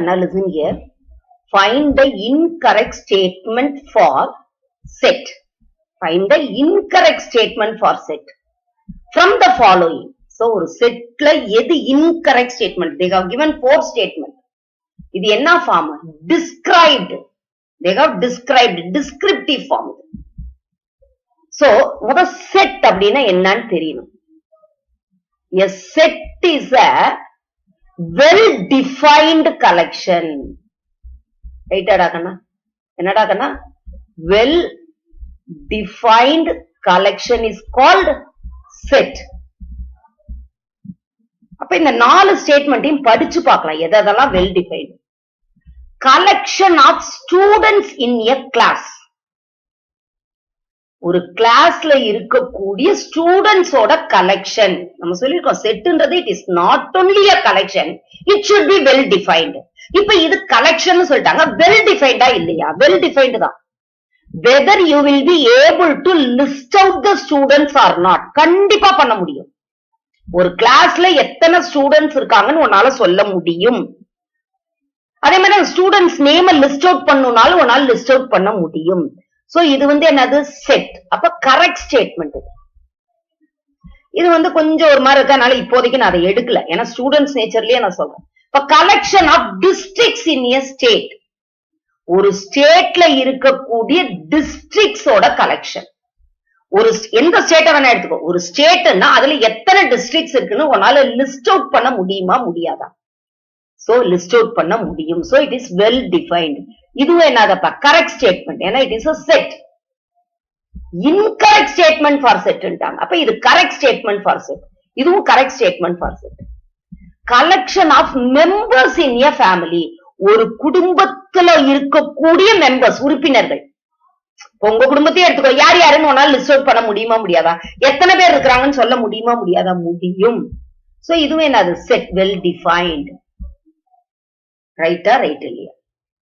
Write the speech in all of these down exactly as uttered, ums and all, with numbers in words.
Now listen here. Find the incorrect statement for set. Find the incorrect statement for set. From the following. So, ஒரு setல எது incorrect statement? They have given four statement. இது என்ன form? Described. They have described. Descriptive form. So, முத set அப்படின்னா என்னன்னு தெரியணும். A set is a well-defined collection. Right, Adakana? Enadakana? Well-defined collection is called set. அப்ப இந்த நாலு ஸ்டேட்மெண்ட்டையும் படிச்சு பார்க்கலாம் எதெல்லாம் well defined. Collection of students in a class. ஒரு கிளாஸ்ல இருக்கக்கூடிய ஸ்டூடெண்ட்ஸோட கலெக்ஷன். நம்ம சொல்லிருக்கோம் செட்ன்றது it is not only a collection, it should be well defined. இப்ப இது கலெக்ஷன் சொல்லிட்டாங்க, வெல் டிஃபைன்டா இல்லையா? வெல் டிஃபைன்ட் தான். Whether you will be able to list out the students or not, கண்டிப்பா பண்ண முடியும். ஒரு கிளாஸ்ல எத்தனை ஸ்டூடெண்ட்ஸ் இருக்காங்கன்னு உன்னால சொல்ல முடியும். அதே மாதிரி ஸ்டூடெண்ட்ஸ் நேம லிஸ்ட் அவுட் பண்ணணும்னாலும் உன்னால லிஸ்ட் அவுட் பண்ண முடியும். சோ இது வந்து என்னது? செட். அப்ப கரெக்ட் ஸ்டேட்மெண்ட். இது வந்து கொஞ்சம் ஒரு மாதிரி இருக்கனால இப்போதைக்கு நான் அதை எடுக்கல, ஏன்னா ஸ்டூடெண்ட்ஸ் நேச்சர்லயே நான் சொல்றேன். இப்ப collection of districts in a state. ஒரு ஸ்டேட்ல இருக்கக்கூடிய டிஸ்ட்ரிக்ட்ஸோட கலெக்ஷன். ஒரு எந்த ஸ்டேட்டை வேணா எடுத்துக்கோ, ஒரு ஸ்டேட்னா அதுல எத்தனை டிஸ்ட்ரிக்ட்ஸ் இருக்குன்னு உன்னால லிஸ்ட் அவுட் பண்ண முடியுமா முடியாதா? சோ லிஸ்ட் அவுட் பண்ண முடியும். So it is well defined. இதுவும் என்னதப்பா? Correct statement. ஏன்னா it is a set. Incorrect statement for செட்ன்றாங்க. அப்ப இது கரெக்ட் ஸ்டேட்மெண்ட் ஃபார் செட். இதுவும் correct statement for set. Collection of members in a family. ஒரு குடும்பத்துல இருக்கக்கூடிய மெம்பர்ஸ், உறுப்பினர்கள். உங்க குடும்பத்தையே எடுத்துக்கோ, யார் யாருன்னு உன்னால லிஸ்ட் அவுட் பண்ண முடியுமா முடியாதா? எத்தனை பேர் இருக்கிறாங்கன்னு சொல்ல முடியுமா முடியாதா? முடியும். சோ இதுவும் என்னது? Set, well defined. ரைட்டா? ரைட் இல்லையா?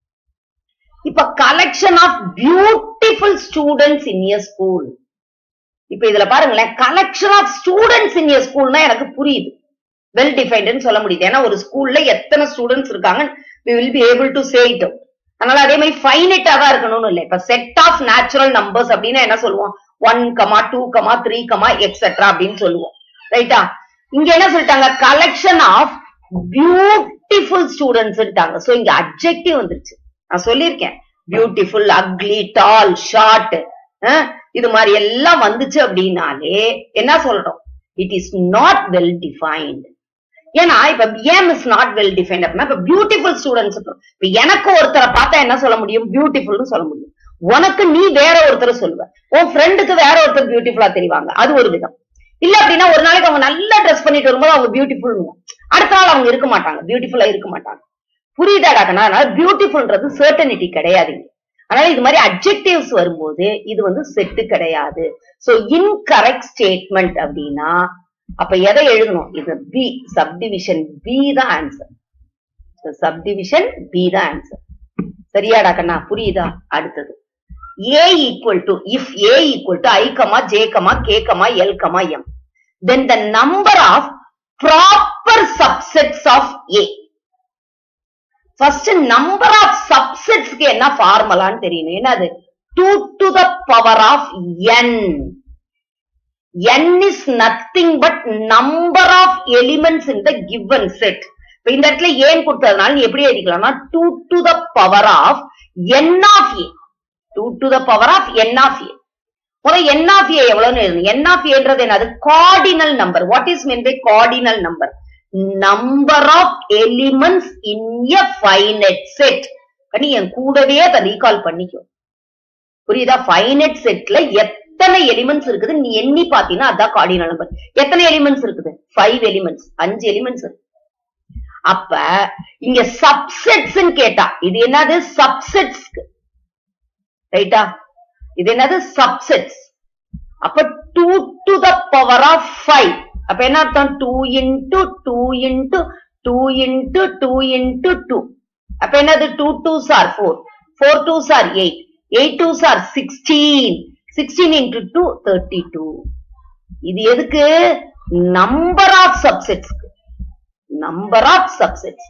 இப்ப collection of beautiful students in a school. இப்ப இதுல பாருங்களேன், collection of students in a ஸ்கூல்னா எனக்கு புரியுது, வெல் டிஃபைன்ட்னு சொல்ல முடியுது. ஏன்னா ஒரு ஸ்கூல்ல எத்தனை ஸ்டூடெண்ட்ஸ் இருக்காங்க we will be able to say it. அதனால அதே மாதிரி ஃபைனைட்டா தான் இருக்கணும்னு இல்லை. இப்ப செட் ஆஃப் நேச்சுரல் நம்பர்ஸ் அப்படின்னா என்ன சொல்லுவோம்? One comma two comma three comma etcetera அப்படின்னு சொல்லுவோம். ரைட்டா? இங்க என்ன சொல்லிட்டாங்க? Collection of beautiful students. So இங்க அட்ஜெக்டிவ் வந்துருச்சு. நான் சொல்லியிருக்கேன், பியூட்டிஃபுல், அக்லி, டால், ஷார்ட், இது மாதிரி எல்லாம் வந்துச்சு அப்படின்னாலே என்ன சொல்றோம்? It is not well defined. ஏன்னா இப்ப aim is not well defined அப்படின்னா இப்ப பியூட்டிஃபுல் ஸ்டூடெண்ட்ஸ். இப்ப எனக்கு ஒருத்தரை பார்த்தா என்ன சொல்ல முடியும்? பியூட்டிஃபுல்னு சொல்ல முடியும். உனக்கு நீ வேற ஒருத்தரை சொல்லுவ, உன் ஃப்ரெண்டுக்கு வேற ஒருத்தர் பியூட்டிஃபுல்லா தெரிவாங்க, அது ஒரு விதம். இல்ல அப்படின்னா ஒரு நாளைக்கு அவங்க நல்லா ட்ரெஸ் பண்ணிட்டு வரும்போது அவங்க பியூட்டிஃபுல், அடுத்த நாள் அவங்க இருக்க மாட்டாங்க, பியூட்டிஃபுல்லா இருக்க மாட்டாங்க. புரியுதாடாக்கனா? அதனால பியூட்டிஃபுல்ன்றது சர்டனிட்டி கிடையாதுங்க. அதனால இது மாதிரி அட்ஜெக்டிவ்ஸ் வரும்போது இது வந்து செட்டு கிடையாது. சோ இன்கரெக்ட் ஸ்டேட்மெண்ட் அப்படின்னா அப்ப எதை எழுதணும்? இது பி, சப்டிவிஷன் பி தான் ஆன்சர். சப்டிவிஷன் பி தான் ஆன்சர். சரியாடா கண்ணா? புரியுதா? அடுத்தது A equal to, if A equal to I, J, K, L, M, then the number of proper subsets of A. First number of subsets க்கு என்ன ஃபார்முலான்னு தெரியணும். என்னது? two to the power of n. n is nothing but number of elements in the given set. இப்ப இந்த இடத்துல ஏன் கொடுத்ததுனால நீ எப்படி எழுதிக்கலாம்னா two to the power of n of A. two to the power of n of A. முதல்ல n of A எவ்வளவுன்னு எழுதணும். n of Aன்றது என்னது? cardinal number. What is meant by cardinal number? Number of elements in a finite set. கண்ணி என் கூடவே அதை recall பண்ணிக்கோ. புரியுதா? finite setல எத்தனை எலிமெண்ட்ஸ் இருக்குது நீ எண்ணி பாத்தீங்கன்னா அதான் கார்டினல் நம்பர். எத்தனை எலிமெண்ட்ஸ் இருக்குது? ஃபைவ் எலிமெண்ட்ஸ், அஞ்சு எலிமெண்ட்ஸ் இருக்கு. அப்ப இங்க சப்செட்ஸ் கேட்டா இது என்னது? சப்செட்ஸ். ரைட்டா? இது என்னது? சப்செட்ஸ். அப்ப two to the power of five. அப்ப என்ன அர்த்தம்? Two into two into two into two into two. அப்ப என்னது? Two twos are four, four twos are eight, eight twos are sixteen, sixteen into two thirty two. இது எதுக்கு? Number of subsets. Number of subsets.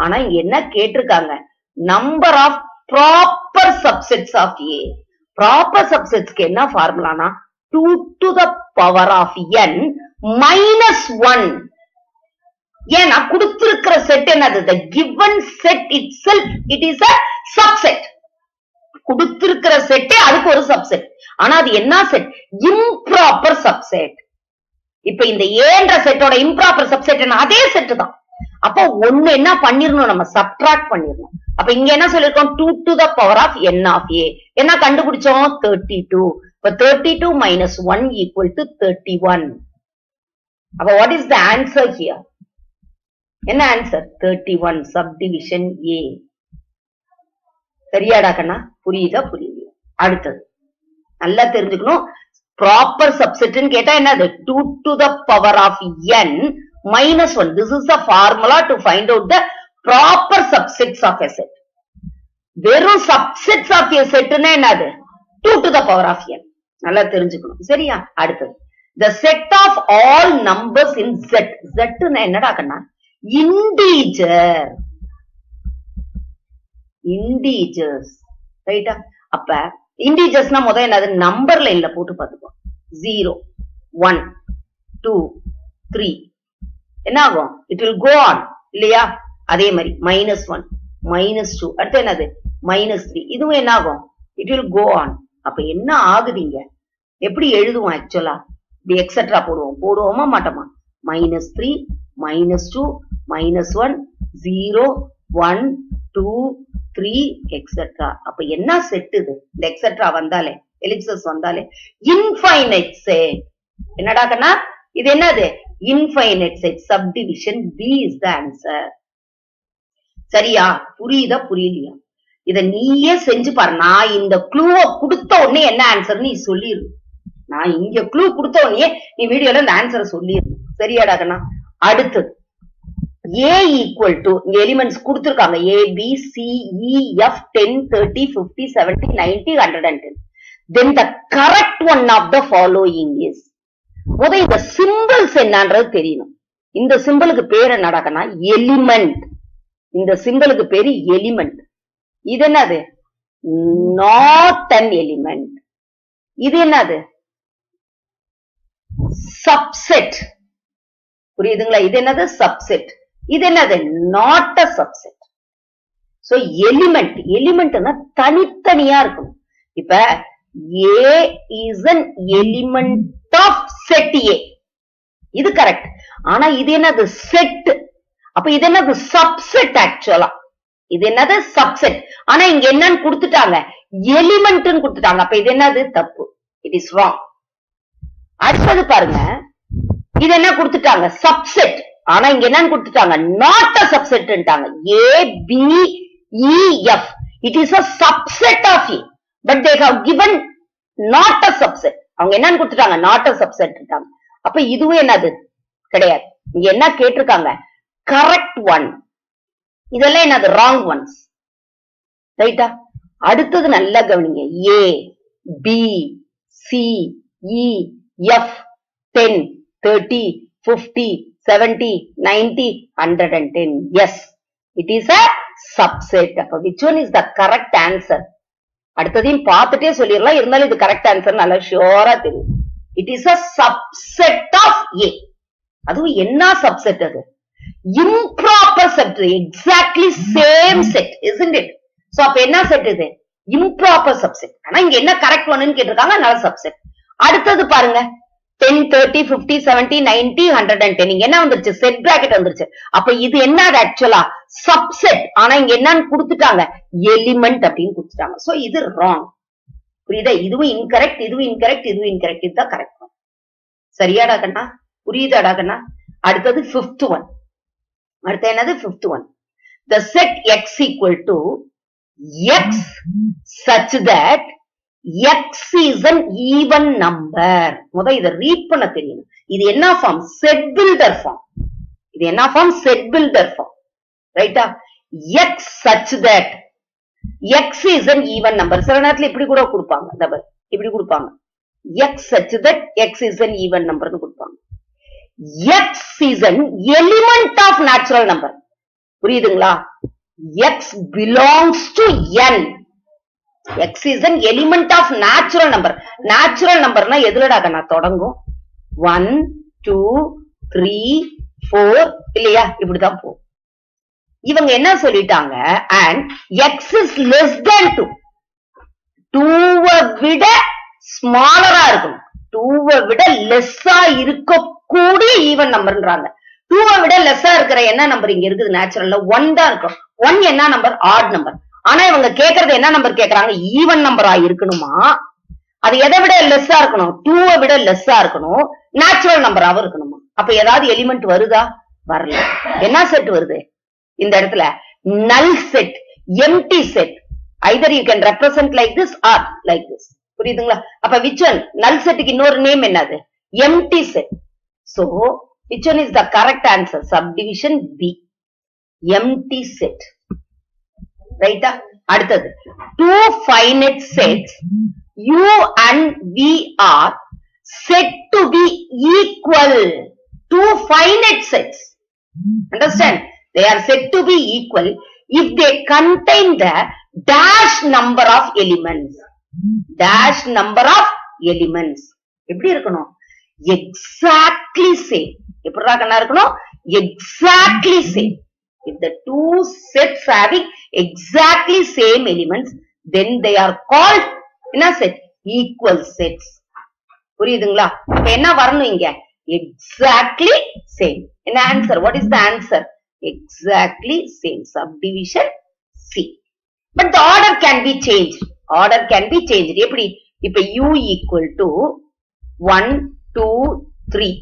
ஆனா இங்க என்ன கேட்டிருக்காங்க, number of proper subsets of A. Proper சப்செட்ஸ்க்கு என்ன ஃபார்முலானா two to the power of n minus one. ஏன்னா கொடுத்திருக்கிற செட் என்னது, the given set itself it is a subset. கொடுத்திருக்கிற செட்டே அதுக்கு ஒரு சப்செட். ஆனா அது என்ன செட், இம்ப்ராப்பர் சப்செட். இப்ப இந்த ஏன்ற செட்டோட இம்ப்ராப்பர் சப்செட் என்ன, அதே செட் தான். அப்போ ஒண்ணு என்ன பண்ணிரணும், நம்ம சப்ட்ராக்ட் பண்ணிரணும். அப்ப இங்க என்ன சொல்லிருக்கோம், two to the power of n of a. என்ன கண்டுபிடிச்சோம், தேர்ட்டி டூ. இப்ப thirty two minus one equal to thirty one. அப்ப what is the answer here, என்ன answer, thirty one subdivision A. சரியாடா கண்ணா, புரியுதா புரியுது. அடுத்தது நல்லா தெரிஞ்சுக்கணும், ப்ராப்பர் சப்செட்னு கேட்டா என்னது, two to the power of n minus one. This is a formula to find out the proper subsets of a set. வெறும் subsets of a set னா என்னது, two to the power of n. நல்லா தெரிஞ்சுக்கணும் சரியா. அடுத்தது the set of all numbers in Z. Z னா என்னடா கண்ணா, integer. integers ரைட்டா. அப்ப integers னா முதல்ல என்னது, நம்பர் லைன்ல போட்டு பார்த்துக்கோ. ஜீரோ ஒன் டூ த்ரீ என்ன ஆகும், இட் வில் கோ ஆன் இல்லையா. அதே மாதிரி மைனஸ் ஒன் மைனஸ் டூ அடுத்து என்னது மைனஸ் த்ரீ, இதுவும் என்ன ஆகும், இட் வில் கோ ஆன். அப்ப என்ன ஆகுதுங்க, எப்படி எழுதுவோம் ஆக்சுவலா, இப்படி எக்ஸெட்ரா போடுவோம், போடுவோமா மாட்டோமா, minus three minus two minus one zero one two three etcetera. அப்ப என்ன செட் இது, இந்த எக்ஸெட்ரா வந்தாலே எலிப்சஸ் வந்தாலே இன்ஃபைனைட் செட். என்னடா கண்ணா இது என்னது, infinite set. Subdivision B is the answer. சரியா, புரியுதா புரியலையா, இத நீயே செஞ்சு பாரு. நான் இந்த க்ளூவை கொடுத்த உடனே என்ன ஆன்சர் நீ சொல்லிரு. நான் இங்க க்ளூ கொடுத்த உடனே நீ வீடியோல இந்த ஆன்சரை சொல்லிரு. சரியாடா கண்ணா. அடுத்தது A equal to, இங்க எலிமெண்ட்ஸ் கொடுத்திருக்காங்க A B C E F ten thirty fifty seventy ninety one hundred ten. Then the correct one of the following is. முத இந்த சிம்பிள்ஸ் என்னன்றது தெரியணும். இந்த சிம்பிளுக்கு பேர் என்னடா கண்ணா, எலிமெண்ட். இந்த சிம்பிளுக்கு பேரு எலிமெண்ட். இது என்னது, நாட் அன் எலிமெண்ட். இது என்னது, சப்செட். புரியுதுங்களா, இது என்னது சப்செட். இது என்னது, not a subset. So element, எலிமெண்ட்னா தனித்தனியா இருக்கணும். இப்ப A is an element of set A. இது கரெக்ட். ஆனா இது என்னது, செட். அப்ப இது என்னது, சப்செட். ஆக்சுவலா இது என்னது, சப்செட். ஆனா இங்க என்னன்னு கொடுத்துட்டாங்க, எலிமெண்ட்னு கொடுத்துட்டாங்க. அப்ப இது என்னது, தப்பு. It is wrong. அடுத்தது பாருங்க, இது என்ன கொடுத்துட்டாங்க, சப்செட். ஆனா இங்க என்னன்னு கொடுத்துட்டாங்க, நாட் அ சப்செட்ன்ட்டாங்க. A B E F it is a subset of A, but they have given not a subset. அவங்க என்னன்னு கொடுத்துட்டாங்க, not a subsetன்ட்டாங்க. அப்ப இதுவே என்னது கிடையாது. இங்க என்ன கேட்டிருக்காங்க, கரெக்ட் ஒன். இதெல்லாம் என்னது, ராங் ஒன்ஸ். ரைட்டா. அடுத்தது நல்லா கவனிங்க, A B C E F ten thirty fifty seventy ninety one hundred ten. Yes, it is a subset. அப்ப which one is the correct answer? அடுத்ததையும் பார்த்துட்டே சொல்லிடலாம், இருந்தாலும் இது கரெக்ட் ஆன்சர் நல்லா ஷியோரா தெரியும். It is a subset of A. அதுவும் என்ன சப்செட், அது improper set. Exactly same set, isn't it? So அப்ப என்ன செட் இது, இம்ப்ராப்பர் சப்செட். ஆனா இங்க என்ன கரெக்ட் ஒன்னு கேட்டிருக்காங்க, நல்ல சப்செட். அடுத்தது பாருங்க, ten thirty fifty seventy ninety one hundred ten. இங்க என்ன வந்துருச்சு, செட் பிராக்கெட் வந்துருச்சு. அப்ப இது என்ன ஆக்சுவலா, சப்செட். ஆனா இங்க என்னன்னு கொடுத்துட்டாங்க, எலிமெண்ட் அப்படின்னு கொடுத்துட்டாங்க. சோ இது ராங். புரியுதா, இதுவும் இன்கரெக்ட், இதுவும் இன்கரெக்ட், இதுவும் இன்கரெக்ட். இதுதான் கரெக்ட். சரியாடா கண்ணா, புரியுதாடா கண்ணா. அடுத்தது பிப்த் ஒன். அடுத்து என்னது, fifth one. The set x equal to x such that x is an even number. முத இத ரீட் பண்ண தெரியும். இது என்ன ஃபார்ம், செட் பில்டர் ஃபார்ம். இது என்ன ஃபார்ம், செட் பில்டர் ஃபார்ம். ரைட்டா. x such that x is an even number. சில நேரத்துல இப்படி கூட கொடுப்பாங்க, டபுள் இப்படி கொடுப்பாங்க. x such that x is an even number னு கொடுப்பாங்க. x is an element of natural number. புரியுதுங்களா, X belongs to N. X is an element of natural number. Natural number na எதுலடா கண்ணா தொடங்கும்? one, two, three, four இல்லையா? இப்படிதான் போ. இவங்க என்ன சொல்லிட்டாங்க? And X is less than two. two விட ஸ்மாலரா இருக்கணும். two விட லெஸ்ஸா இருக்கக்கூடிய ஈவன் நம்பர்ன்றாங்க. two விட லெஸ்ஸா இருக்கிற என்ன நம்பர் இங்க இருக்குது? நேச்சுரல்ல one தான் இருக்கும். one என்ன நம்பர்? Add number. ஆனா இவங்க கேக்குறது என்ன நம்பர் கேக்குறாங்க? ஈவன் நம்பரா இருக்கணுமா? அது எதை விட லெஸ்ஸா இருக்கணும்? two விட லெஸ்ஸா இருக்கணும். நேச்சுரல் நம்பராவும் இருக்கணுமா? அப்ப ஏதாவது எலிமெண்ட் வருதா? வரல. என்ன செட் வருது இந்த இடத்துல? Null set, empty set. Either you can represent like this or like this. புரியுதுங்களா? அப்ப which one? நல் செட்டுக்கு இன்னொரு நேம் என்னது? Empty set. So which one is the correct answer? Subdivision B, empty set. ரைட்டா? அடுத்தது two finite sets U and V are said to be equal. Two finite sets, understand? They are said to be equal if they contain the dash number of elements. Dash number of elements. எப்படி இருக்கணும்? Exactly same. எப்படிடா கண்ணா இருக்கணும்? Exactly same. If the two sets having exactly same elements, then they are called என்ன set? Equal sets. புரியுதுங்களா? அப்ப என்ன வரணும் இங்க? Exactly same. என்ன answer? What is the answer? Exactly same. Subdivision C. But the order can be changed. Order can be changed. எப்படி? இப்ப U equal to one, two, three.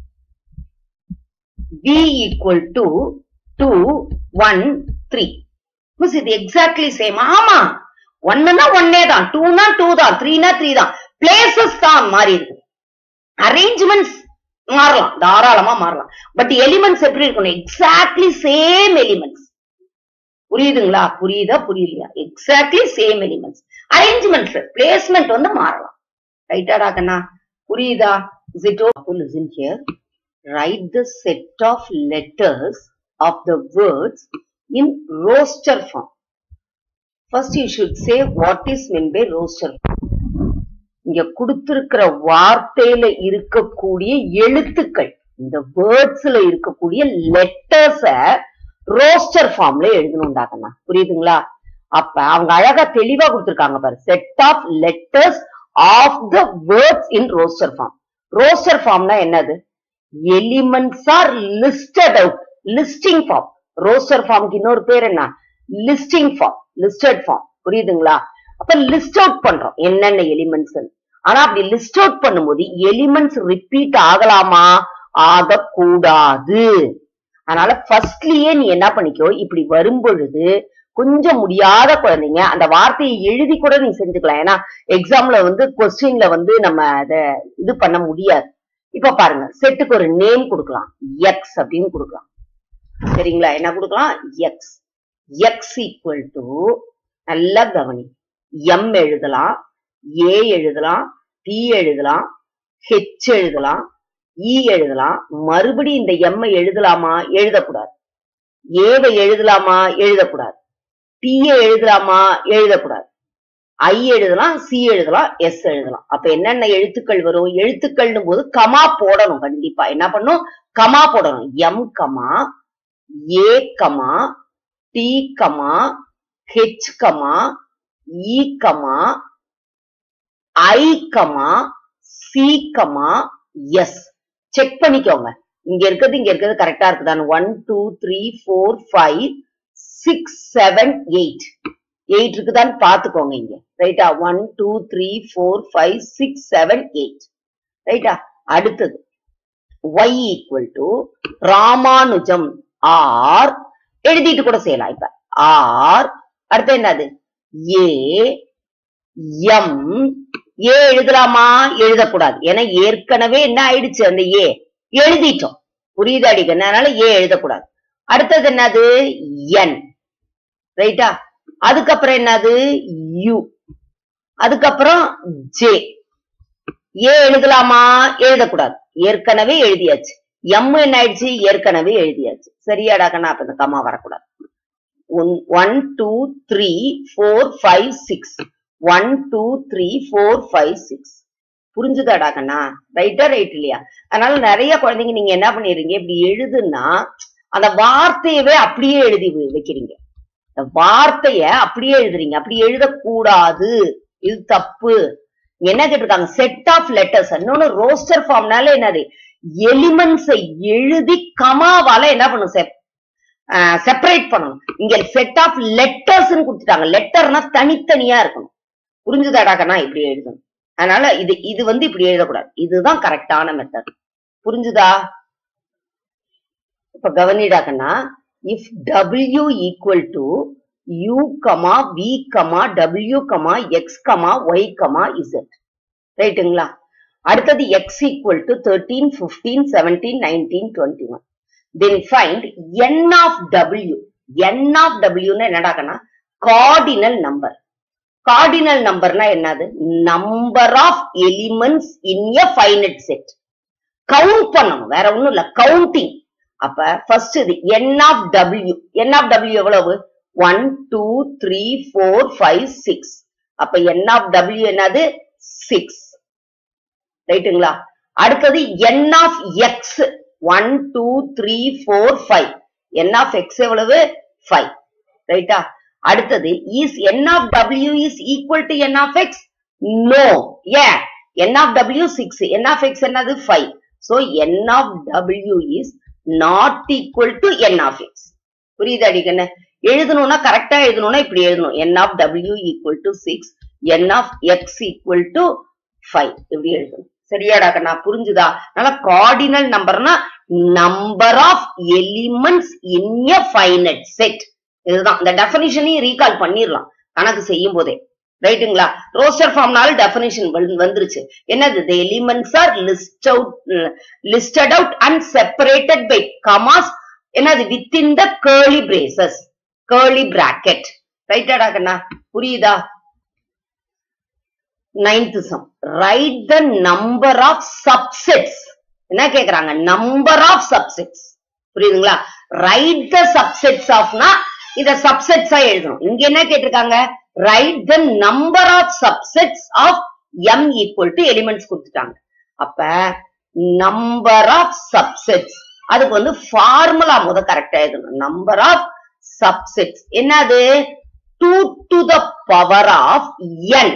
V equal to two, one, three. Miss, இது exactly same. ஆமா, ஒன்னுனா ஒன்னே தான், டூனா two தான், த்ரீனா three தான். Places தான் மாறி இருக்கு. அரேஞ்ச்மெண்ட்ஸ் மாறலாம், தாராளமா மாறலாம். பட் எலிமெண்ட்ஸ் எப்படி இருக்கணும்? Exactly same elements. புரியுதுங்களா? புரியுதா புரியலையா? Exactly same elements. Arrangements, placement வந்து மாறலாம். ரைட்டாடா கண்ணா? புரியுதா? Is it okay? Listen here. Write the set of letters of the words in roster form. First you should say what is meant by roster form. இங்க கொடுத்திருக்கிற வார்த்தையில இருக்கக்கூடிய எழுத்துக்கள், இந்த வேர்ட்ஸ்ல இருக்கக்கூடிய லெட்டர்ஸ ரோஸ்டர் ஃபார்ம்ல எழுதணும்டாக்கண்ணா. புரியுதுங்களா? அப்ப அவங்க அழகா தெளிவா கொடுத்திருக்காங்க பாரு. Set of letters of the words in roster form. Roster ஃபார்ம்னா என்னது? Elements are listed out. Listing form. Roster ஃபார்ம்க்கு இன்னொரு பேர் என்ன? Listing form, listed form. புரியுதுங்களா? அப்ப லிஸ்ட் அவுட் பண்றோம் என்னென்ன எலிமெண்ட்ஸ். ஆனா அப்படி லிஸ்ட் அவுட் பண்ணும்போது எலிமெண்ட்ஸ் ரிப்பீட் ஆகலாமா? ஆகக்கூடாது. அதனால ஃபர்ஸ்ட்லயே நீ என்ன பண்ணிக்கோ, இப்படி வரும் பொழுது கொஞ்சம் முடியாத குழந்தைங்க அந்த வார்த்தையை எழுதி கூட நீ செஞ்சுக்கலாம். ஏன்னா எக்ஸாம்ல வந்து கொஸ்டின்ல வந்து நம்ம அதை இது பண்ண முடியாது. இப்ப பாருங்க, செட்டுக்கு ஒரு நேம் கொடுக்கலாம், எக்ஸ் அப்படின்னு கொடுக்கலாம். சரிங்களா? என்ன கொடுக்கலாம்? எக்ஸ். எக்ஸ் ஈக்குவல் டு, நல்லா கவனி, எம் எழுதலாம், ஏ எழுதலாம், டி எழுதலாம், ஹெச் எழுதலாம், இ எழுதலாம். மறுபடி இந்த எம் எழுதலாமா? எழுதக்கூடாது. ஏவை எழுதலாமா? எழுதக்கூடாது. டி எழுதலாமா? எழுதக்கூடாது. ஐ எழுதலாம், சி எழுதலாம், எஸ் எழுதலாம். அப்ப என்னென்ன எழுத்துக்கள் வரும்? எழுத்துக்கள்னு போது கமா போடணும். கண்டிப்பா என்ன பண்ணும்? கமா போடணும். M comma, A comma, D comma, H comma, E comma, I comma, C comma, S. Check பண்ணிக்கோங்க, இங்க இருக்கிறது இங்க இருக்கிறது கரெக்டா இருக்குதான். One two three four five six seven eight eight இருக்குதான்னு பாத்துக்கோங்க இங்க. ரைட்டா? One two three four five six seven eight. ரைட்டா? அடுத்தது y equal to Ramanujam or எழுதிட்டு கூட செய்யலாம். இப்ப ஆர் அடுத்து என்னது? A M. ஏ எழுதலாமா? எழுதக்கூடாது. ஏன்னா ஏற்கனவே என்ன ஆயிடுச்சு? அந்த ஏ எழுதிட்டோம். புரியுது அடிக்கணும். அதனால ஏ எழுதக்கூடாது. அடுத்தது என்னது? என். ரைட்டா? அதுக்கப்புறம் என்னது? யூ. அதுக்கப்புறம் ஜே. ஏ எழுதலாமா? எழுதக்கூடாது. ஏற்கனவே எழுதியாச்சு. எம் என்ன ஆயிடுச்சு? ஏற்கனவே எழுதியாச்சு. சரியாடா கண்ணா? அப்ப இந்த கமா வரக்கூடாது. one two three four five six one two three four five six புரிஞ்சுதாடா கண்ணா? ரைட்டா ரைட் இல்லையா? அதனால நிறைய குழந்தைங்க நீங்க என்ன பண்ணிடுறீங்க, இப்படி எழுதுன்னா அந்த வார்த்தையவே அப்படியே எழுதி வைக்கிறீங்க. அந்த வார்த்தைய அப்படியே எழுதுறீங்க. அப்படி எழுதக்கூடாது, இது தப்பு. என்ன கேட்டிருக்காங்க, செட் ஆஃப் லெட்டர்ஸ். இன்னொன்னு ரோஸ்டர் ஃபார்ம்னால என்னது, எலிமெண்ட்ஸை எழுதி கமாவால என்ன பண்ணும், செப்பரேட் பண்ணணும். இங்க செட் ஆஃப் லெட்டர்ஸ் கொடுத்துட்டாங்க. லெட்டர்னா தனித்தனியா இருக்கணும். புரிஞ்சுதாடாக்கனா? இப்படி எழுதணும். அதனால இது இது வந்து இப்படி எழுதக்கூடாது. இதுதான் கரெக்டான மெத்தட். புரிஞ்சுதா? இப்ப கவனிடாக்கனா, if w equal to u, v, w, x, y, z. ரைட்டுங்களா? அடுத்தது x equal to thirteen, fifteen, seventeen, nineteen, twenty-one. Then find n of w. n of w னா என்னடாக்கனா, cardinal number. cardinal numberனா என்னது, number of elements in a finite set. Count பண்ணணும், வேற ஒண்ணும் இல்ல, counting. அப்ப first இது n of w. n of w எவ்வளவு, one two three four five six. அப்ப n of w என்னது, six. ரைட்டுங்களா? அடுத்தது n of x. one two three four five. n of x எவ்வளவு, five. ரைட்டா? அடுத்தது is n of w is equal to n of x? No. Yeah. n of w six. n of x என்னது, five. So n of w is not equal to n of x. புரியுதா அடிக்கண்ணே? எழுதணும்னா கரெக்டா எழுதணும்னா இப்படி எழுதணும். n of w equal to six, n of x equal to five. இப்படி எழுதணும். சரியாடா கண்ணா? புரிஞ்சுதா? அதனால கார்டினல் நம்பர்னா number of elements in a finite set. இதுதான். இந்த டெஃபினிஷனையும் ரீகால் பண்ணிடலாம் கணக்கு செய்யும் போதே. ரைட்டுங்களா? ரோஸ்டர் ஃபார்ம்னால டெஃபினிஷன் வந்துருச்சு. என்னது, the elements are list out, listed out and separated by commas. என்னது, within the curly braces, curly bracket. ரைட்டாடா கண்ணா? புரியுதா? ninth sum. Write the number of subsets. என்ன கேக்குறாங்க, number of subsets. புரியுதுங்களா? Write the subsets of னா இத subsets ஆ எழுதணும். இங்க என்ன கேட்டிருக்காங்க, write the number of subsets of m equal to elements கொடுத்துட்டாங்க. அப்ப number of subsets, அதுக்கு வந்து ஃபார்முலா முத கரெக்டா எழுதணும். number of subsets என்னது, two to the power of n.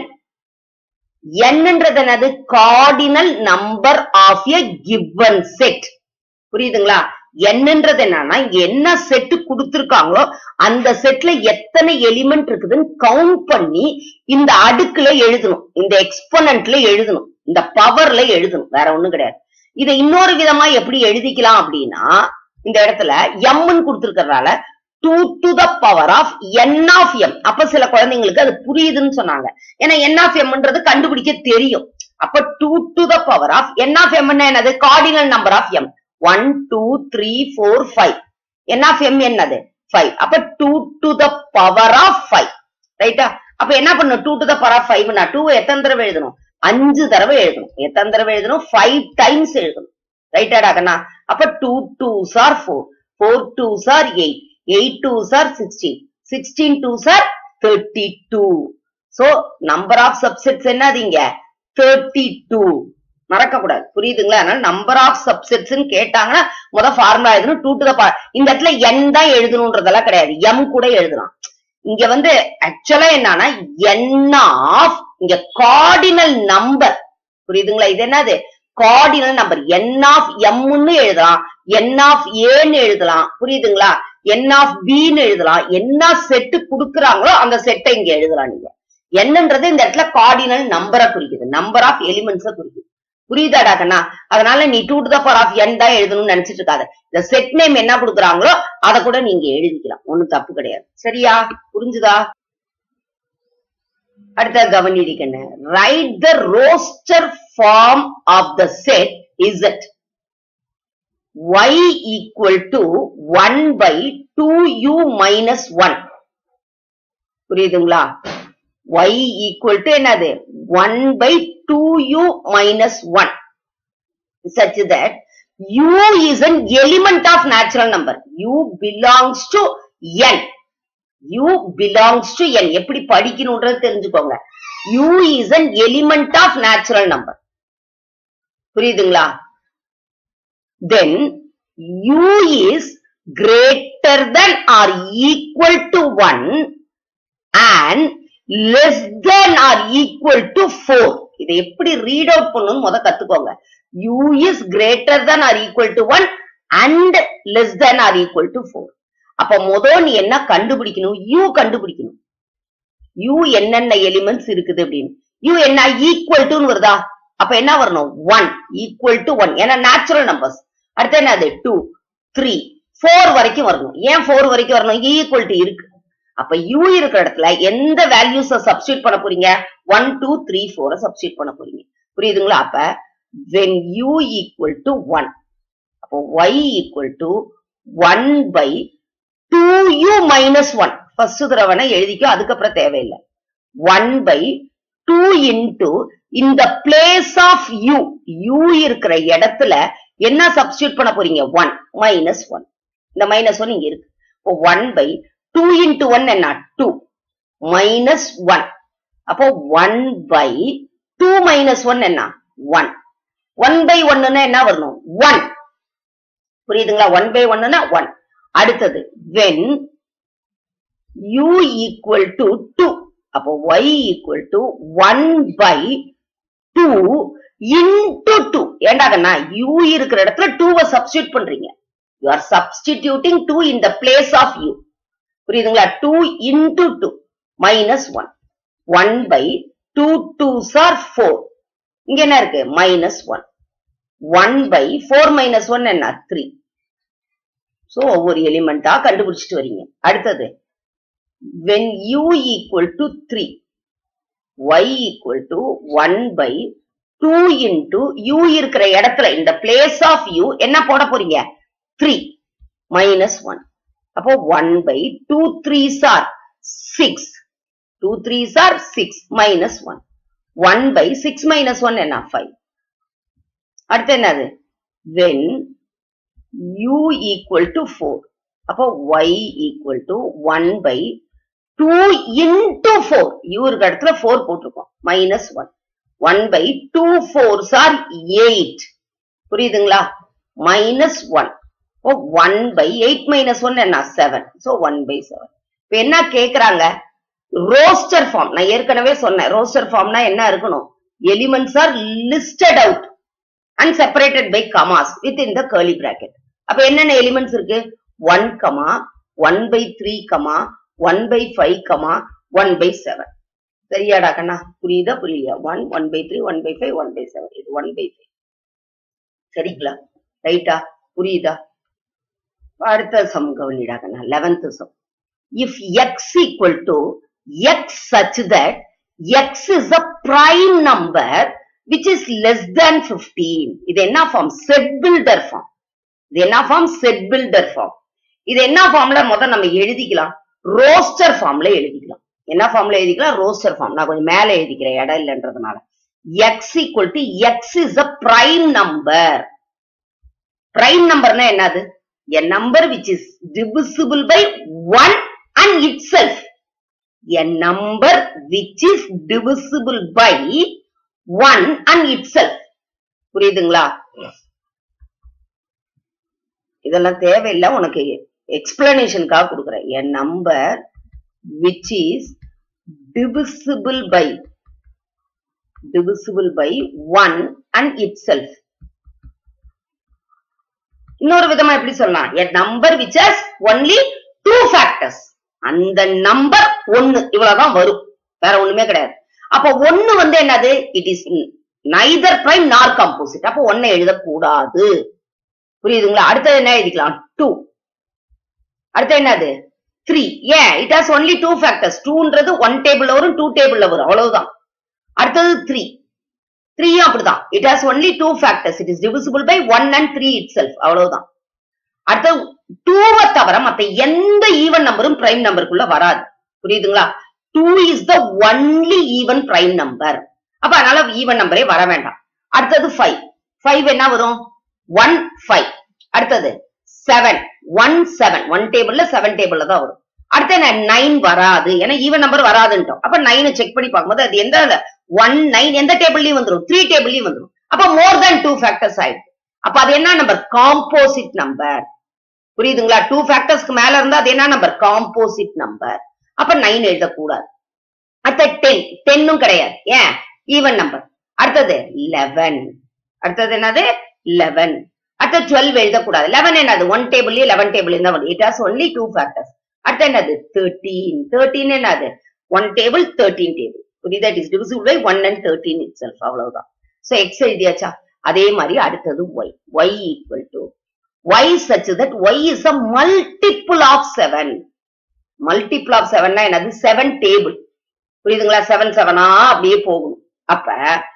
nன்றது என்னது, cardinal number of a given set. புரியுதுங்களா? என்னன்றது என்னன்னா, இங்க என்ன செட் கொடுத்திருக்காங்களோ அந்த செட்ல எத்தனை எலிமெண்ட் இருக்குதுன்னு கவுண்ட் பண்ணி இந்த அடுக்குல எழுதணும், இந்த எக்ஸ்போனன்ட்ல எழுதணும், இந்த பவர்ல எழுதணும், வேற ஒண்ணும் கிடையாது. இதை இன்னொரு விதமா எப்படி எழுதிக்கலாம் அப்படின்னா, இந்த இடத்துல எம்னு கொடுத்திருக்கிறதால two to the power of n of m. அப்ப சில குழந்தைங்களுக்கு அது புரியுதுன்னு சொன்னாங்க. ஏன்னா n of mன்றது கண்டுபிடிக்க தெரியும். அப்ப two to the power of n of m என்னது, cardinal number of m. one two three four five. n of m என்னது, five. அப்ப two to the power of five. ரைட்டா? அப்ப என்ன பண்ணணும், two to the power of five னா two எத்தனை தடவை எழுதணும், அஞ்சு தடவை எழுதணும். எத்தனை தடவை எழுதணும், five டைம்ஸ் எழுதணும். ரைட்டாடா கண்ணா? அப்ப two twos are four, four twos are eight, eight twos are sixteen, sixteen twos are thirty-two. So number of subsets என்னது இங்க, thirty-two. மறக்க கூடாது. புரியுதுங்களா? அதனால நம்பர் ஆஃப் சப்செட்ஸ் கேட்டாங்கன்னா முத ஃபார்முலா எழுதணும். Two to the power. இந்த இடத்துல n தான் எழுதணும்ன்றதெல்லாம் கிடையாது, m கூட எழுதலாம். இங்க வந்து ஆக்சுவலா என்னன்னா n ஆஃப், இங்க கார்டினல் நம்பர். புரியுதுங்களா? இது என்னது, cardinal number. n of m ன்னு எழுதலாம், n ஆஃப் a ன்னு எழுதலாம். புரியுதுங்களா? n ஆஃப் b ன்னு எழுதலாம். என்ன செட் குடுக்குறாங்களோ அந்த செட்டை இங்க எழுதலாம். நீங்க என்னன்றது இந்த இடத்துல கார்டினல் நம்பரை குறிக்குது, நம்பர் ஆஃப் எலிமெண்ட்ஸை குறிக்குது. புரியுதாடா கண்ணா? அதனால நீ two to the power of n தான் எழுதணும்னு நினைச்சிட்டு இருக்காத. இந்த செட் நேம் என்ன கொடுக்குறாங்களோ அதை கூட நீங்க எழுதிக்கலாம், ஒண்ணும் தப்பு கிடையாது. சரியா? புரிஞ்சுதா? அடுத்த கவனிக்கண்ண, write the roster form of the set z. y equal to one by two u minus one. புரியுதுங்களா? y equal to என்னது, one by two u minus one, such that u is an element of natural number. U belongs to n. U belongs to n. எப்படி படிக்கணும்ன்றது தெரிஞ்சுக்கோங்க. U is an element of natural number. புரியுதுங்களா? Then U is greater than or equal to one and less than or equal to four. இதை எப்படி read out பண்ணணும்னு முத கத்துக்கோங்க. U is greater than or equal to one and less than or equal to four. அப்ப முதல் நீ என்ன கண்டுபிடிக்கணும்? U கண்டுபிடிக்கணும். U என்னென்ன எலிமெண்ட்ஸ் இருக்குது அப்படின்னு. U என்ன ஈக்குவல் டு வருதா? அப்ப என்ன வரணும்? one equal to one. ஏன்னா நேச்சுரல் நம்பர்ஸ். அடுத்து என்னது? two three four வரைக்கும் வரணும். ஏன் four வரைக்கும் வரணும்? ஈக்குவல் டு இருக்கு. அப்ப U இருக்கிற இடத்துல எந்த வேல்யூஸ சப்ஸ்டிட்யூட் பண்ண போறீங்க? one two three four substitute பண்ண போறீங்க. புரியுதுங்களா? அப்ப when U equal to one, அப்போ Y equal to one by two U minus one. First தடவை எழுதிக்கோ, அதுக்கப்புறம் தேவையில்லை. one by two into in the place of U, U இருக்கிற இடத்துல என்ன சப்ஸ்டிட்யூட் பண்ண போறீங்க? one minus one. இந்த minus one இங்க இருக்கு. இப்போ one by two into one என்ன? two minus one. அப்போ one by two minus one என்ன? one. one by one என்ன வரணும்? one. புரியுதுங்களா? one by one one. அடுத்தது when U equal to two, அப்போ Y equal to one by two into two. ஏண்டாகன்னா U இருக்கிற இடத்துல two substitute பண்றீங்க. You are substituting two in the place of U. புரியுதுங்களா? two into two minus one. one by two twos are four. இங்க என்ன இருக்கு? minus one. one by four minus one என்ன? three. So ஒவ்வொரு எலிமெண்டா கண்டுபிடிச்சிட்டு வரீங்க. அடுத்தது when U equal to three, Y equal to one by two into U இருக்கிற இடத்துல இந்த place of U என்ன போட போறீங்க? three minus one. அப்போ one by two threes are six. two threes are six minus one. one by six minus one என்ன? five. அடுத்து என்னது? when U equal to four, அப்போ Y equal to one by two into four. U இருக்கிற இடத்துல four போட்டிருக்கோம். minus one. one by two fours are eight. புரியுதுங்களா? minus one. O one by eight minus one என்ன? seven. so one by seven. இப்ப என்ன கேக்குறாங்க? Roster form. நான் ஏற்கனவே சொன்னேன். ரோஸ்டர் ஃபார்ம்னா என்ன இருக்கணும்? Elements are listed out and separated by commas within the curly bracket. அப்ப என்னென்ன எலிமெண்ட்ஸ் இருக்கு? one comma one by three comma one by five comma one by seven. சரியாடா கண்ணா? புரியுதா புரியலையா? one one by three one by five one by seven. இது one by five. சரிங்களா? ரைட்டா? புரியுதா? அடுத்த சம் கவனிடா கண்ணா. eleventh sum. If x equal to x such that x is a prime number which is less than fifteen. இது என்ன form? Set builder form. இது என்ன ஃபார்ம்? Set builder form. இது என்ன ஃபார்ம்ல முதல்ல நம்ம எழுதிக்கலாம்? ரோஸ்டர் ஃபார்ம்ல எழுதிக்கலாம். என்ன ஃபார்ம்ல எழுதிக்கலாம்? Roster form. நான் கொஞ்சம் மேல எழுதிக்கிறேன் இடம் இல்லைன்றதுனால. x equal to x is a prime number. prime நம்பர்னா என்னது? a number which is divisible by one and itself. a number which is divisible by one and itself. புரியுதுங்களா? இதெல்லாம் தேவையில்லை, உனக்கு எக்ஸ்பிளனேஷனுக்காக கொடுக்குறேன். a number which is divisible by divisible by one and itself. இன்னொரு விதமா எப்படி சொல்லலாம்? a number which has only two factors. அந்த நம்பர் ஒன்னு, இவ்வளவுதான் வரும், வேற ஒண்ணுமே கிடையாது. அப்ப ஒன்னு வந்து என்னது? It is neither prime nor composite. அப்ப ஒன்னை எழுதக்கூடாது. புரியுதுங்களா? அடுத்தது என்ன எழுதிக்கலாம்? டூ. அடுத்து என்னது? த்ரீ. ஏன்? It has only two factors. டூன்றது ஒன் டேபிள்ல வரும், டூ டேபிள்ல வரும், அவ்வளவுதான். அடுத்தது த்ரீ. த்ரீயும் அப்படிதான். It has only two factors. It is divisible by one and three itself, அவ்வளவுதான். அடுத்தது டூவை தவிர மத்த எந்த ஈவன் நம்பரும் பிரைம் நம்பருக்குள்ள வராது. புரியுதுங்களா? Two is the only even prime number. அப்ப அதனால ஈவன் நம்பரே வர வேண்டாம். அடுத்தது ஃபைவ். ஃபைவ் என்ன வரும்? One five. அடுத்தது செவன். One seven. ஒன் டேபிள்ல செவன் டேபிள்ல தான் வரும். அடுத்து என்ன நைன் வராது, ஏன்னா ஈவன் நம்பர் வராதுன்ட்டோம். அப்ப நைன் செக் பண்ணி பார்க்கும்போது அது எந்த ஒன் நைன் எந்த டேபிள்லயும் வந்துடும், த்ரீ டேபிள்லயும் வந்துடும். அப்ப மோர் தென் டூ ஃபேக்டர்ஸ் ஆயிடுது. அப்ப அது என்ன நம்பர், காம்போசிட் நம்பர். புரியுதுங்களா? டூ ஃபேக்டர்ஸ்க்கு மேல இருந்தா அது என்ன நம்பர், காம்போசிட் நம்பர். அப்ப நைன் எழுதக்கூடாது. அடுத்த டென், டென்னும் கிடையாது, ஏன் ஈவன் நம்பர். அடுத்தது லெவன், அடுத்தது என்னது லெவன். அடுத்த டுவெல்வ் எழுதக்கூடாது. லெவன் என்னது ஒன் டேபிள் லெவன் டேபிள் தான் வரும். It has only two factors. அடுத்து என்னது தேர்ட்டீன், தேர்ட்டீன் என்னது ஒன் டேபிள் தேர்ட்டீன் டேபிள். புரியுதா? It is divisible by one and thirteen itself. அவ்வளவுதான். சோ எக்ஸ் எழுதியாச்சா? அதே மாதிரி அடுத்தது y. y equal to y such that y is a multiple of seven. multiple of seven னா என்னது, seven table. புரியுதுங்களா? seven seven ஆ அப்படியே போகும். அப்ப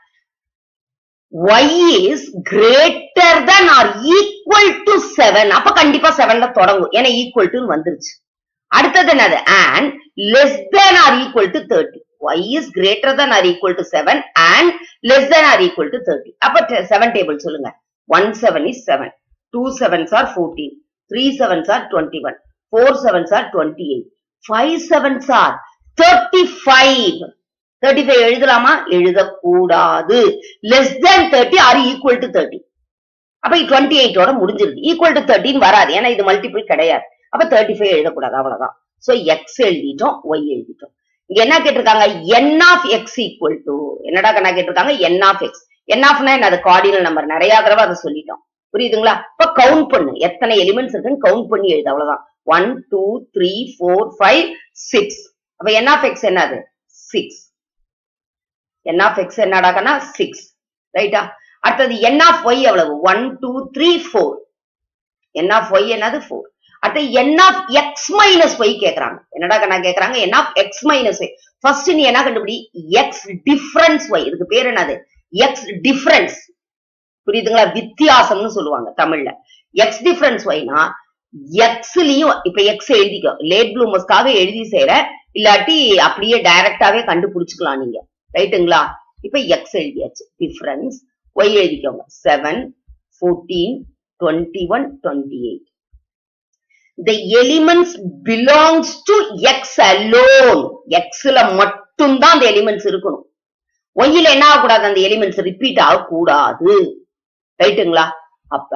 y is greater than or equal to seven. அப்ப கண்டிப்பா seven ல தொடங்கும், ஏன்னா equal to வந்துருச்சு. அடுத்தது என்னது, and less than or equal to thirty. y is greater than or equal to seven and less than or equal to thirty. அப்ப seven table சொல்லுங்க. one seven is seven, two sevens are fourteen, three sevens are twenty-one, four sevens are twenty-eight, five sevens are thirty-five. thirty-five எழுதலாமா? எழுதக்கூடாது. less than thirty or equal to thirty. அப்ப twenty-eight ஓட முடிஞ்சிருக்கு. equal to thirteen வராது, ஏன்னா இது multiple கிடையாது. அப்ப thirty-five எழுதக்கூடாது. அவ்வளவுதான். சோ x எழுதிட்டோம், y எழுதிட்டோம். இங்க என்ன கேட்டிருக்காங்க, n of x equal to, என்னடா கண்ணா கேட்டிருக்காங்க, n of x. n of னா என்னது, கார்டினல் நம்பர். நிறைய தடவை அதை சொல்லிட்டோம். புரியுதுங்களா? இப்ப கவுண்ட் பண்ணு, எத்தனை எலிமெண்ட்ஸ் இருக்குன்னு கவுண்ட் பண்ணி எழுது. அவ்வளவுதான். One two three four five six. அப்ப n of x என்னது, சிக்ஸ். n of x என்னடா கண்ணா, சிக்ஸ். ரைட்டா? அடுத்தது n of y எவ்வளவு, one two three four. n of y என்னது, ஃபோர். அடுத்து n of x minus y கேக்குறாங்க. என்னடா கண்ணா கேக்குறாங்க, n of x minus y. First நீ என்ன கண்டுபிடி, x difference y. இதுக்கு பேர் என்னது, x difference. புரியுதுங்களா? வித்தியாசம்னு சொல்லுவாங்க தமிழ்ல. x difference yனா xலயும் இப்ப x எழுதிக்கோ, லேட் ப்ளூமர்ஸ்க்காக எழுதி செய்யற, இல்லாட்டி அப்படியே டைரக்டாவே கண்டுபிடிச்சுக்கலாம் நீங்க. ரைட்டுங்களா? இப்ப x எழுதியாச்சு, டிஃபரன்ஸ் y எழுதிக்கோங்க. Seven, fourteen, twenty one, twenty eight. The elements belongs to x alone. x ல மட்டும் தான் அந்த எலிமெண்ட்ஸ் இருக்கணும். y ல என்ன ஆகக்கூடாது, அந்த எலிமெண்ட்ஸ் ரிப்பீட் ஆகக்கூடாது. ரைட்டுங்களா? அப்ப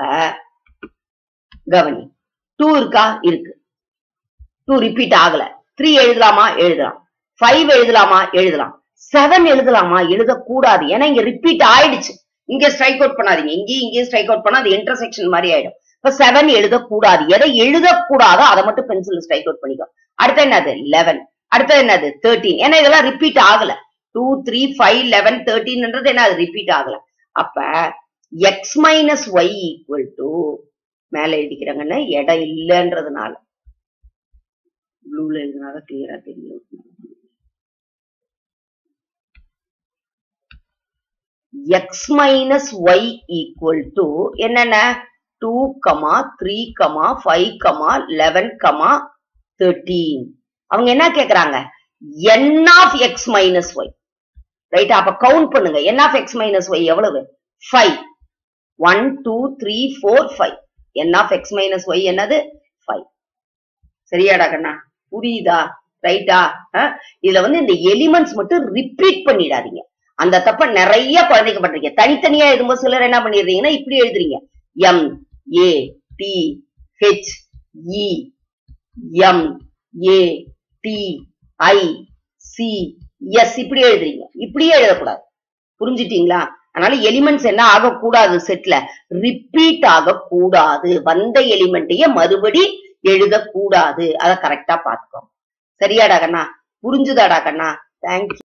கவனி, டூ இருக்கா, இருக்கு. டூ ரிப்பீட் ஆகல. த்ரீ எழுதலாமா, எழுதலாம். ஃபைவ் எழுதலாமா, எழுதலாம். செவன் எழுதலாமா, எழுதக்கூடாது, ஏன்னா இங்க ரிப்பீட் ஆயிடுச்சு. இங்க ஸ்ட்ரைக் அவுட் பண்ணாதீங்க, இங்கேயும் இங்கேயும் ஸ்ட்ரைக் அவுட் பண்ணா அது இன்டர்செக்ஷன் மாதிரி ஆயிடும். இப்ப செவன் எழுதக்கூடாது. எதை எழுதக்கூடாதோ அதை மட்டும் பென்சில் ஸ்ட்ரைக் அவுட் பண்ணிக்கோ. அடுத்து என்னது, லெவன். அடுத்தது என்னது, தேர்ட்டீன். ஏன்னா இதெல்லாம் ரிப்பீட் ஆகல. டூ த்ரீ ஃபைவ் லெவன் தேர்ட்டீன்ன்றது என்ன, அது ரிப்பீட் ஆகல. அப்ப x minus y equal to, மேல எழுதிக்கிறாங்கன்னா இடம் இல்லைன்றதுனால, ப்ளூல எழுதினால கிளியரா தெரியும். X minus y equal to என்னென்ன, two comma three comma five comma eleven comma thirteen. அவங்க என்ன கேக்குறாங்க, n of x minus y. Right? அப்ப கவுண்ட் பண்ணுங்க. n of x minus y எவ்வளவு, five. One two three four five. n of x minus y என்னது, five. சரியாடா கண்ணா? புரியுதா? ரைட்டா? இதுல வந்து இந்த எலிமெண்ட்ஸ் மட்டும் ரிப்பீட் பண்ணிடாதீங்க. அந்த தப்ப நிறைய குழந்தைங்க பண்றீங்க. தனித்தனியா எழுதும்போது சிலர் என்ன பண்ணிடுறீங்கன்னா இப்படி எழுதுறீங்க, M A T H E M A T I C S இப்படி எழுதுறீங்க. இப்படியே எழுதக்கூடாது. புரிஞ்சுட்டீங்களா? அதனால எலிமெண்ட்ஸ் என்ன ஆகக்கூடாது, செட்ல ரிப்பீட் ஆகக்கூடாது. வந்த எலிமெண்ட்டையே மறுபடி எழுதக்கூடாது. அதை கரெக்டா பாத்துக்கோங்க. சரியாடா கண்ணா? புரிஞ்சுதாடா கண்ணா? தேங்க்யூ.